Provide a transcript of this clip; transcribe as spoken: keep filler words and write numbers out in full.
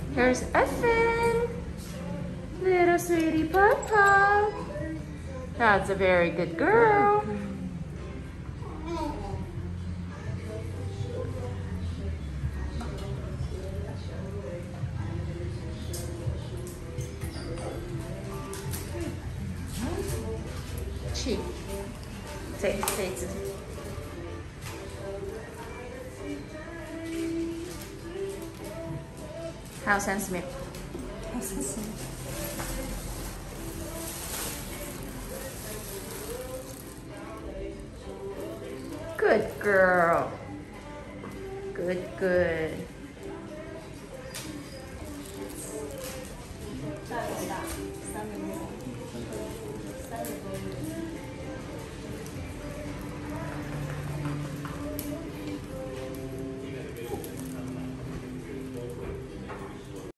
Here's Effin. Little sweetie Papa. That's a very good girl. Chi. Say, say it. How's Sam Smith? Good girl. Good, good.